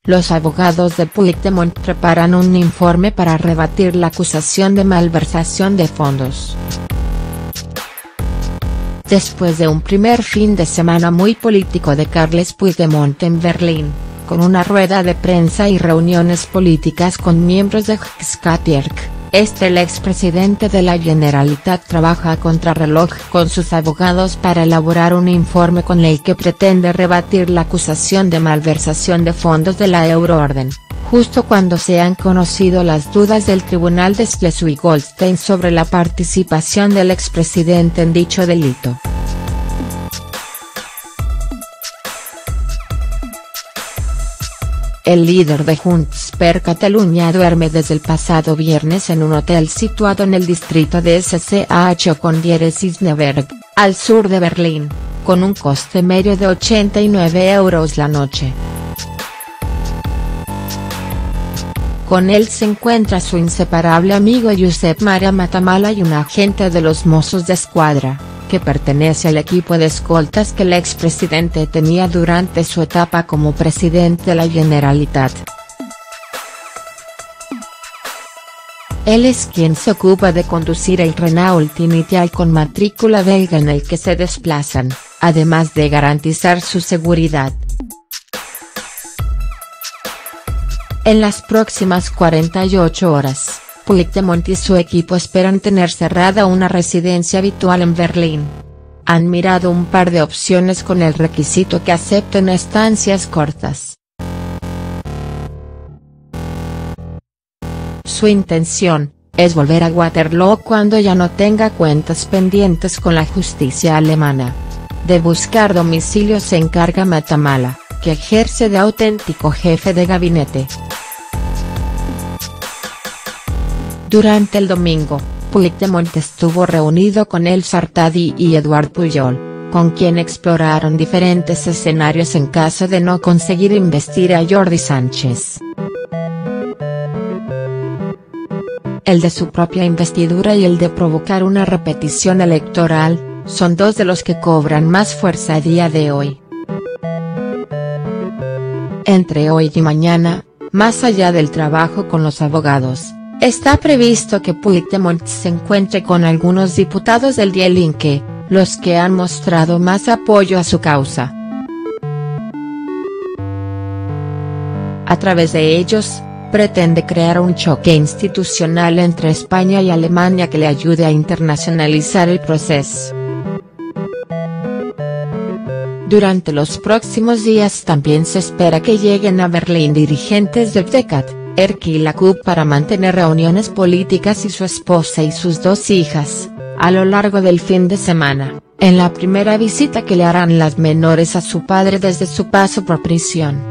los abogados de Puigdemont preparan un informe para rebatir la acusación de malversación de fondos. Después de un primer fin de semana muy político de Carles Puigdemont en Berlín, con una rueda de prensa y reuniones políticas con miembros de Xkatierk, el expresidente de la Generalitat trabaja a contrarreloj con sus abogados para elaborar un informe con el que pretende rebatir la acusación de malversación de fondos de la euroorden, justo cuando se han conocido las dudas del Tribunal de Schleswig-Holstein sobre la participación del expresidente en dicho delito. El líder de Junts per Catalunya duerme desde el pasado viernes en un hotel situado en el distrito de SCH con Dieresisneberg, al sur de Berlín, con un coste medio de 89 € la noche. Con él se encuentra su inseparable amigo Josep Maria Matamala y un agente de los Mossos d'Esquadra, que pertenece al equipo de escoltas que el expresidente tenía durante su etapa como presidente de la Generalitat. Él es quien se ocupa de conducir el Renault Initial con matrícula belga en el que se desplazan, además de garantizar su seguridad. En las próximas 48 horas, Puigdemont y su equipo esperan tener cerrada una residencia habitual en Berlín. Han mirado un par de opciones con el requisito que acepten estancias cortas. Su intención es volver a Waterloo cuando ya no tenga cuentas pendientes con la justicia alemana. De buscar domicilio se encarga Matamala, que ejerce de auténtico jefe de gabinete. Durante el domingo, Puigdemont estuvo reunido con El Sartadi y Eduard Pujol, con quien exploraron diferentes escenarios en caso de no conseguir investir a Jordi Sánchez. El de su propia investidura y el de provocar una repetición electoral, son dos de los que cobran más fuerza a día de hoy. Entre hoy y mañana, más allá del trabajo con los abogados, está previsto que Puigdemont se encuentre con algunos diputados del Die Linke, los que han mostrado más apoyo a su causa. A través de ellos, pretende crear un choque institucional entre España y Alemania que le ayude a internacionalizar el proceso. Durante los próximos días también se espera que lleguen a Berlín dirigentes de DKT, ERC y la CUP para mantener reuniones políticas y su esposa y sus dos hijas, a lo largo del fin de semana, en la primera visita que le harán las menores a su padre desde su paso por prisión.